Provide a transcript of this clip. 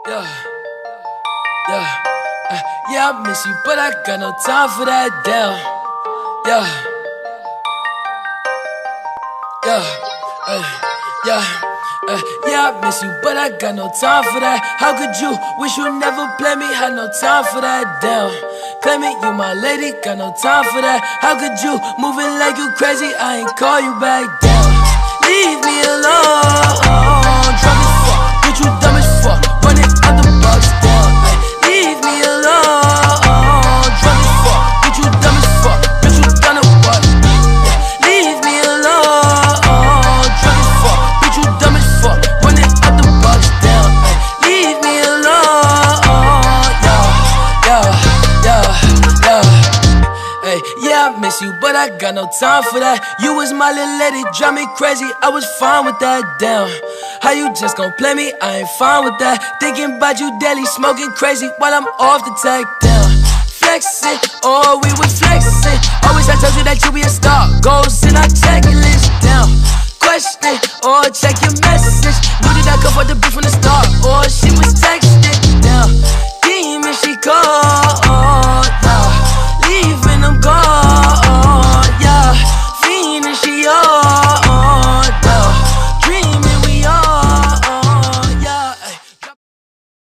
Yeah, yeah, yeah, I miss you, but I got no time for that, damn. Yeah, yeah, yeah, yeah, I miss you, but I got no time for that. How could you wish you never play me? Had no time for that, damn. Claiming you my lady, got no time for that. How could you moving like you crazy? I ain't call you back, damn. Leave me alone, drunk as fuck, bitch you dumb as fuck, running out the box, damn. Leave me alone, drunk as fuck, bitch you dumb as fuck, bitch you done it what? Leave me alone, drunk as fuck, bitch you dumb as fuck, running out the box, damn. Leave me alone, yeah. Hey, yeah, I miss you, but I got no time for that. You was my little lady, drive me crazy, I was fine with that, damn. How you just gon' play me? I ain't fine with that. Thinking about you daily, smoking crazy while I'm off the tech, damn. Flexing, oh, we was flexing.